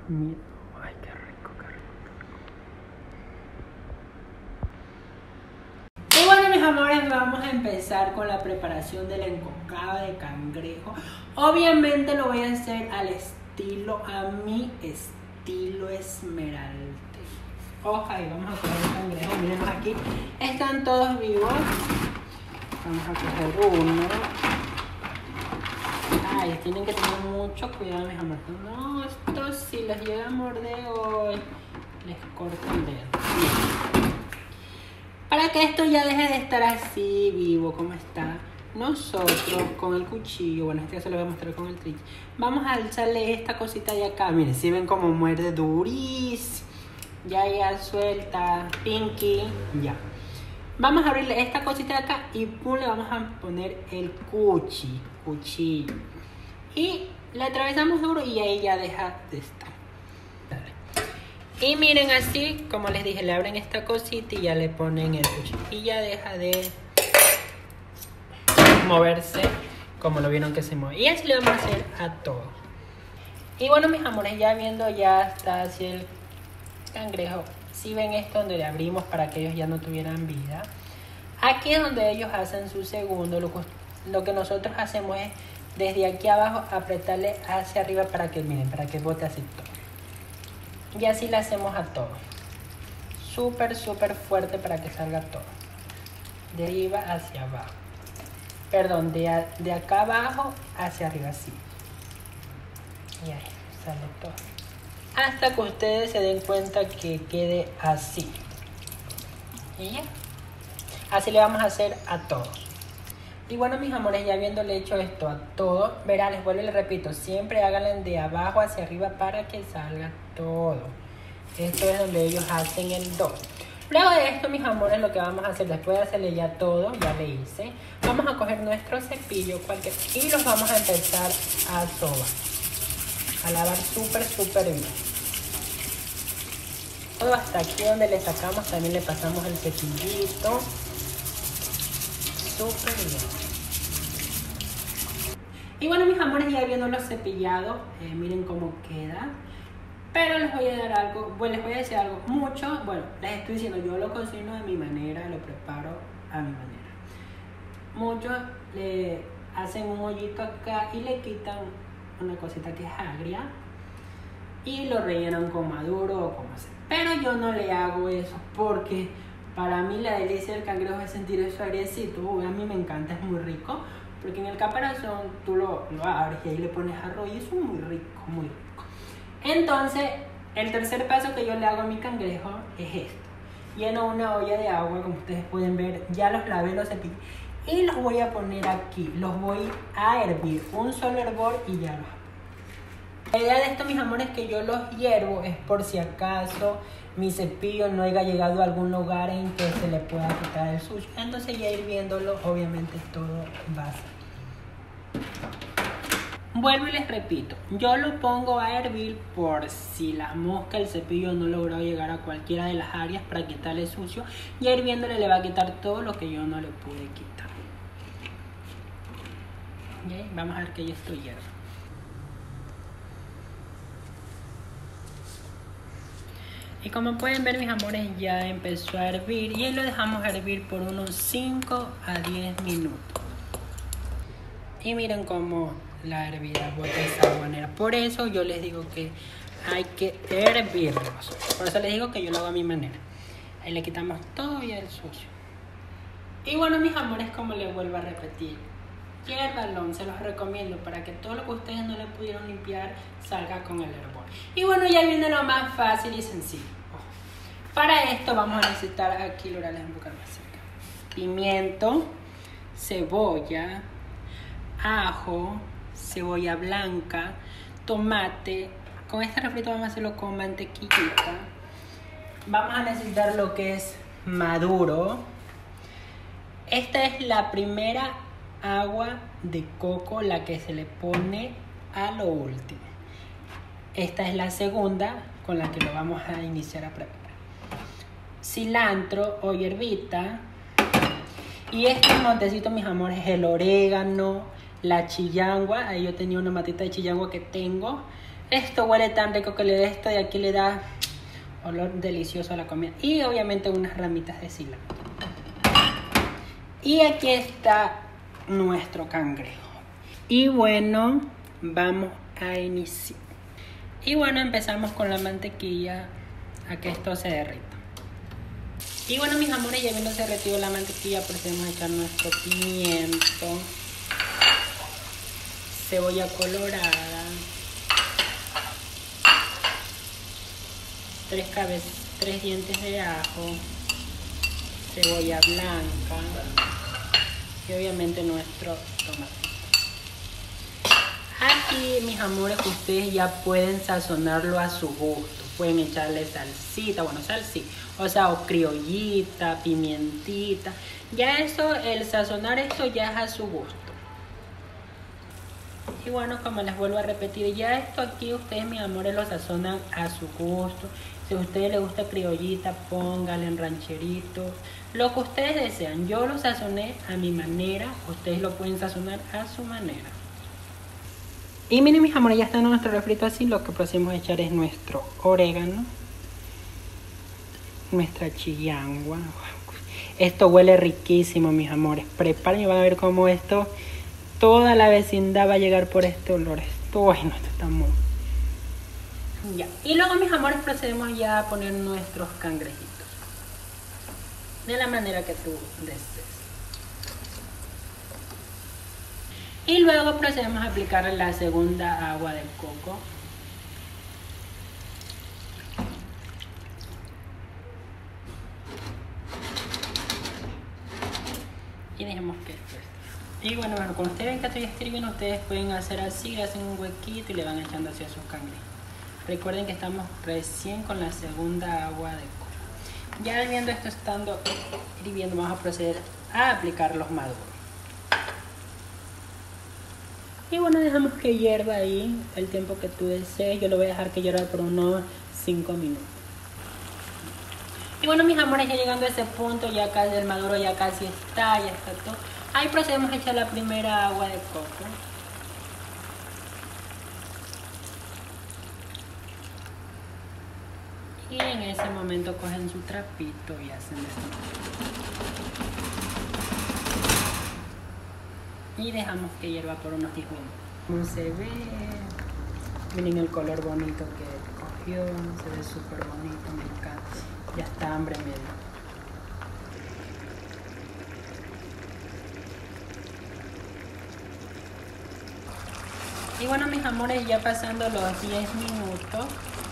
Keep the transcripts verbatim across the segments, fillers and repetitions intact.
Mira, ay, qué rico, qué rico, qué rico. Y bueno, mis amores, vamos a empezar con la preparación del encocado de cangrejo. Obviamente lo voy a hacer al estilo, a mi estilo esmeralda. Oja, y vamos a coger el cangrejo. Miren aquí, están todos vivos. Vamos a coger uno. Ay, tienen que tener mucho cuidado, mis amores. No, esto si les llega a morder hoy, les corto el dedo. Para que esto ya deje de estar así vivo como está, nosotros con el cuchillo, bueno, este ya se lo voy a mostrar con el trick, vamos a alzarle esta cosita de acá. Miren, si ven como muerde durísimo. Ya, ya, suelta, Pinky, ya. Vamos a abrirle esta cosita de acá y pum, le vamos a poner el cuchi, cuchillo. Y le atravesamos duro y ahí ya deja de estar. Y miren así, como les dije, le abren esta cosita y ya le ponen el cuchillo. Y ya deja de moverse como lo vieron que se mueve. Y así le vamos a hacer a todo. Y bueno, mis amores, ya viendo ya está así el cangrejo. Si ven esto donde le abrimos para que ellos ya no tuvieran vida, aquí es donde ellos hacen su segundo. Lo, lo que nosotros hacemos es desde aquí abajo apretarle hacia arriba para que miren, para que bote así todo. Y así le hacemos a todo. Súper, súper fuerte para que salga todo. De arriba hacia abajo. Perdón, de, a, de acá abajo hacia arriba, así. Y ahí sale todo. Hasta que ustedes se den cuenta que quede así. Y ya. Así le vamos a hacer a todos. Y bueno, mis amores, ya habiéndole hecho esto a todos, verán, les vuelvo y les repito, siempre háganlo de abajo hacia arriba para que salga todo. Esto es donde ellos hacen el do. Luego de esto, mis amores, lo que vamos a hacer después de hacerle ya todo, ya le hice, vamos a coger nuestro cepillo cualquier, y los vamos a empezar a sobar. A lavar súper, súper bien. Todo hasta aquí donde le sacamos, también le pasamos el cepillito. Súper bien. Y bueno, mis amores, ya viéndolo cepillado, eh, miren cómo queda. Pero les voy a dar algo, bueno, les voy a decir algo. Mucho, bueno, les estoy diciendo, yo lo cocino de mi manera, lo preparo a mi manera. Muchos le hacen un hoyito acá y le quitan una cosita que es agria y lo rellenan con maduro o como sea. Pero yo no le hago eso porque para mí la delicia del cangrejo es sentir eso agriecito. Uy, a mí me encanta, es muy rico. Porque en el caparazón tú lo, lo abres y ahí le pones arroz y eso es muy rico, muy rico. Entonces, el tercer paso que yo le hago a mi cangrejo es esto. Lleno una olla de agua, como ustedes pueden ver, ya los lavé, los cepillé. Y los voy a poner aquí, los voy a hervir, un solo hervor y ya los pongo. La idea de esto, mis amores, es que yo los hiervo, es por si acaso mi cepillo no haya llegado a algún lugar en que se le pueda quitar el sucio. Entonces ya hirviéndolo, obviamente todo va a salir. Vuelvo y les repito, yo lo pongo a hervir por si la mosca, el cepillo no logró llegar a cualquiera de las áreas para quitarle sucio. Y hirviéndole le va a quitar todo lo que yo no le pude quitar. ¿Okay? Vamos a ver que ya esto hierve. Y como pueden ver, mis amores, ya empezó a hervir y lo dejamos hervir por unos cinco a diez minutos. Y miren cómo la hervida bota esa manera. Por eso yo les digo que hay que hervirlos. Por eso les digo que yo lo hago a mi manera. Ahí le quitamos todo y el sucio. Y bueno, mis amores, como les vuelvo a repetir, hiérvanlo, se los recomiendo para que todo lo que ustedes no le pudieron limpiar salga con el hervor. Y bueno, ya viene lo más fácil y sencillo. Para esto vamos a necesitar, aquí Laura les voy a buscar más cerca, pimiento, cebolla, ajo, cebolla blanca, tomate. Con este refrito vamos a hacerlo con mantequillita. Vamos a necesitar lo que es maduro. Esta es la primera agua de coco, la que se le pone a lo último. Esta es la segunda con la que lo vamos a iniciar a preparar. Cilantro o hierbita. Y este montecito, mis amores, es el orégano, la chillangua. Ahí yo tenía una matita de chillangua que tengo. Esto huele tan rico que le da esto de aquí, le da olor delicioso a la comida. Y obviamente unas ramitas de cilantro. Y aquí está nuestro cangrejo. Y bueno, vamos a iniciar. Y bueno, empezamos con la mantequilla a que esto se derrita. Y bueno, mis amores, ya viendo derretido la mantequilla, procedemos a echar nuestro pimiento, cebolla colorada, tres cabezas, tres dientes de ajo, cebolla blanca y obviamente nuestro tomate. Aquí, mis amores, ustedes ya pueden sazonarlo a su gusto. Pueden echarle salsita, bueno, salsita, o sea, o criollita, pimientita. Ya eso, el sazonar esto ya es a su gusto. Y bueno, como les vuelvo a repetir, ya esto aquí ustedes, mis amores, lo sazonan a su gusto. Si a ustedes les gusta criollita, pónganle en rancherito, lo que ustedes desean. Yo lo sazoné a mi manera, ustedes lo pueden sazonar a su manera. Y miren, mis amores, ya está nuestro refrito así. Lo que procedemos a echar es nuestro orégano, nuestra chillangua. Esto huele riquísimo, mis amores. Preparen y van a ver cómo esto, toda la vecindad va a llegar por este olor. Esto, bueno, esto está muy... Ya. Y luego, mis amores, procedemos ya a poner nuestros cangrejitos de la manera que tú desees. Y luego procedemos a aplicar la segunda agua de coco. Y dejemos que esto esté. Y bueno, bueno, cuando ustedes ven que estoy escribiendo, ustedes pueden hacer así, le hacen un huequito y le van echando hacia sus cangrejos. Recuerden que estamos recién con la segunda agua de coco. Ya viendo esto estando hirviendo, vamos a proceder a aplicar los maduros. Y bueno, dejamos que hierva ahí el tiempo que tú desees. Yo lo voy a dejar que hierva por unos cinco minutos. Y bueno, mis amores, ya llegando a ese punto, ya casi el maduro ya casi está, ya está todo. Ahí procedemos a echar la primera agua de coco. Y en ese momento cogen su trapito y hacen esto. Y dejamos que hierva por unos diez minutos. Como se ve, miren el color bonito que cogió, se ve súper bonito, me encanta. Ya está hambre medio. Y bueno, mis amores, ya pasando los diez minutos,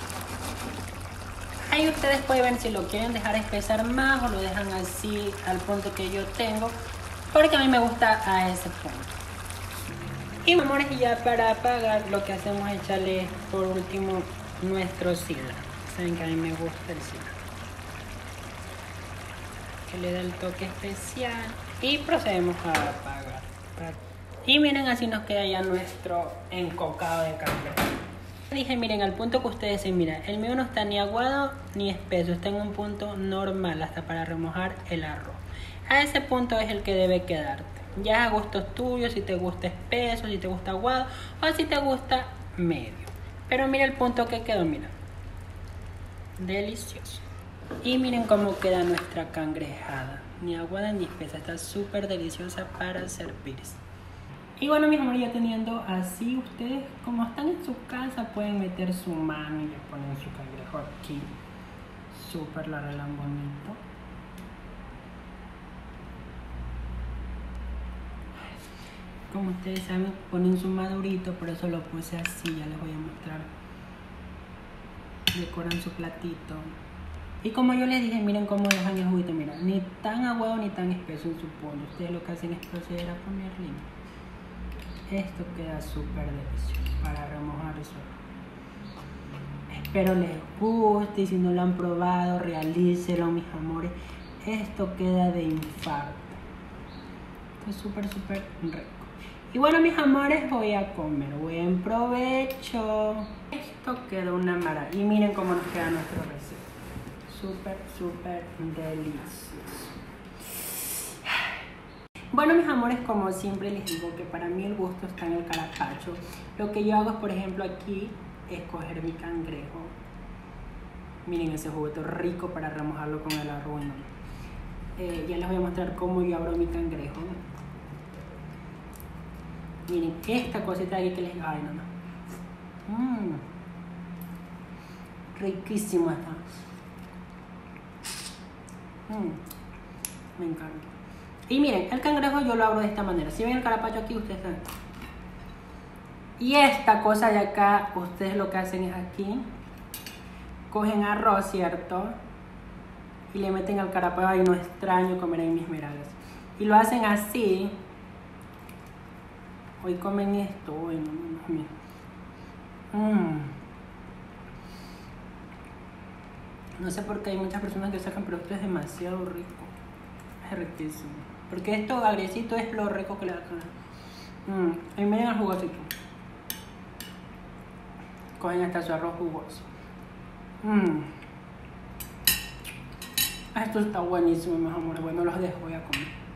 ahí ustedes pueden ver si lo quieren dejar espesar más o lo dejan así al punto que yo tengo, porque a mí me gusta a ese punto. Y amores, ya para apagar lo que hacemos es echarle por último nuestro cilantro. Saben que a mí me gusta el cilantro, que le da el toque especial. Y procedemos a apagar. Y miren, así nos queda ya nuestro encocado de cangrejo. Dije, miren, al punto que ustedes se miran, el mío no está ni aguado ni espeso, está en un punto normal hasta para remojar el arroz. A ese punto es el que debe quedarte. Ya a gustos tuyos, si te gusta espeso, si te gusta aguado o si te gusta medio. Pero mira el punto que quedó, mira. Delicioso. Y miren cómo queda nuestra cangrejada. Ni aguada ni espesa, está súper deliciosa para servirse. Y bueno, mis amores, ya teniendo así, ustedes como están en su casa pueden meter su mano y le ponen su cangrejo aquí. Súper lo arreglan bonito. Como ustedes saben, ponen su madurito, por eso lo puse así, ya les voy a mostrar. Decoran su platito. Y como yo les dije, miren cómo dejan el juguito, mira, ni tan aguado ni tan espeso en su polvo. Ustedes lo que hacen es proceder a ponerle. Esto queda súper delicioso para remojar eso. Espero les guste y si no lo han probado, realícelo, mis amores. Esto queda de infarto. Esto es súper, súper rico. Y bueno, mis amores, voy a comer. Buen provecho. Esto quedó una maravilla. Y miren cómo nos queda nuestro receta. Súper, súper delicioso. Bueno, mis amores, como siempre les digo que para mí el gusto está en el carapacho. Lo que yo hago es, por ejemplo, aquí escoger mi cangrejo. Miren ese juguete rico para remojarlo con el arroz. ¿No? Eh, ya les voy a mostrar cómo yo abro mi cangrejo. Miren, esta cosita de aquí que les... Ay, no, no. Mmm. Riquísimo está. Mmm. Me encanta. Y miren, el cangrejo yo lo abro de esta manera. Si ven el carapacho aquí, ustedes saben. Y esta cosa de acá, ustedes lo que hacen es aquí. Cogen arroz, ¿cierto? Y le meten al carapacho. Ay, no extraño comer en mis esmeraldas. Y lo hacen así. Hoy comen esto. Hoy no, no, no. Mmm. No sé por qué hay muchas personas que sacan, pero esto es demasiado rico. Es riquísimo. Porque esto agresito es lo rico que le da. Mmm. Y miren el jugosito. Cogen hasta su arroz jugoso. Mmm. Esto está buenísimo, mis amores. Bueno, los dejo, voy a comer.